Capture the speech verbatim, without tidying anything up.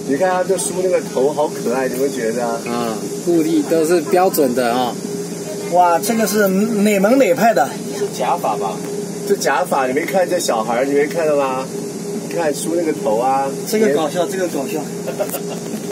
你看他这梳那个头好可爱，你们觉得啊？ 啊，固定都是标准的啊、哦。 哇，这个是哪门哪派的？ 是假发吧？这假发你没看这小孩，你没看到吗？你看梳那个头啊。 这个搞笑，这个搞笑。